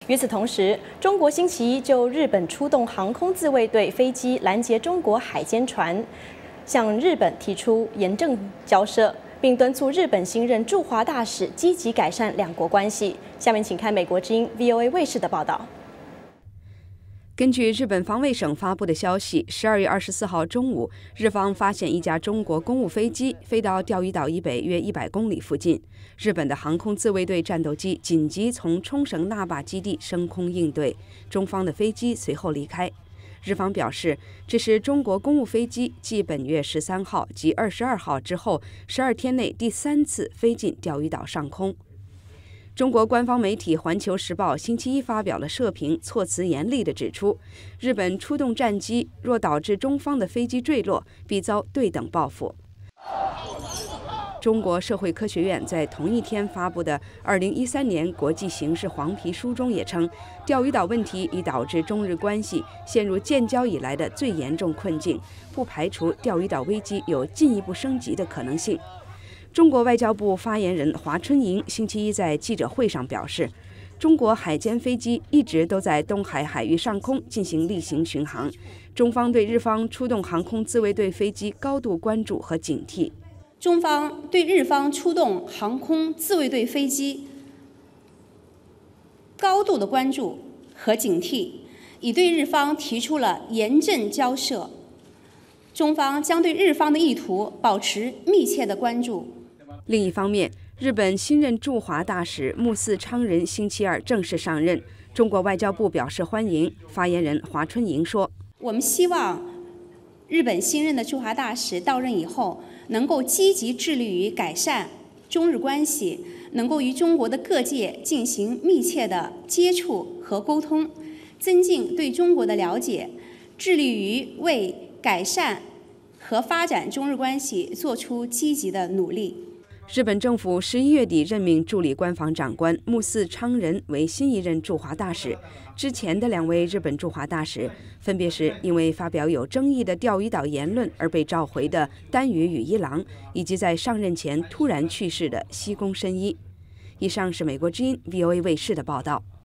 与此同时，中国星期一就日本出动航空自卫队飞机拦截中国海监船，向日本提出严正交涉，并敦促日本新任驻华大使积极改善两国关系。下面请看美国之音 VOA 卫视的报道。 根据日本防卫省发布的消息，12月24号中午，日方发现一架中国公务飞机飞到钓鱼岛以北约100公里附近，日本的航空自卫队战斗机紧急从冲绳那霸基地升空应对，中方的飞机随后离开。日方表示，这是中国公务飞机继本月13号及22号之后12天内第3次飞进钓鱼岛上空。 中国官方媒体《环球时报》星期一发表了社评，措辞严厉地指出，日本出动战机若导致中方的飞机坠落，必遭对等报复。中国社会科学院在同一天发布的2013年国际形势黄皮书中也称，钓鱼岛问题已导致中日关系陷入建交以来的最严重困境，不排除钓鱼岛危机有进一步升级的可能性。 中国外交部发言人华春莹星期一在记者会上表示，中国海监飞机一直都在东海海域上空进行例行巡航，中方对日方出动航空自卫队飞机高度关注和警惕。 中方对日方出动航空自卫队飞机高度的关注和警惕，已对日方提出了严正交涉。中方将对日方的意图保持密切的关注。 另一方面，日本新任驻华大使木寺昌人星期二正式上任，中国外交部表示欢迎。发言人华春莹说：“ 我们希望日本新任的驻华大使到任以后，能够积极致力于改善中日关系，能够与中国的各界进行密切的接触和沟通，增进对中国的了解，致力于为改善和发展中日关系做出积极的努力。” 日本政府11月底任命助理官房长官木寺昌人为新一任驻华大使。之前的2位日本驻华大使分别是因为发表有争议的钓鱼岛言论而被召回的丹羽羽一郎，以及在上任前突然去世的西宫伸一。以上是美国之音 VOA 卫视的报道。